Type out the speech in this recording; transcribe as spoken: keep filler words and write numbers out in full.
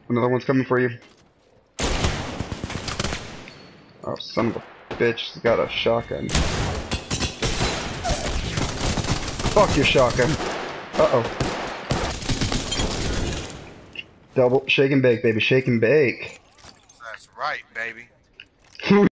Another one's coming for you. Oh, son of a bitch, he's got a shotgun. Fuck your shotgun. Uh-oh. Double, shake and bake, baby, shake and bake. That's right, baby.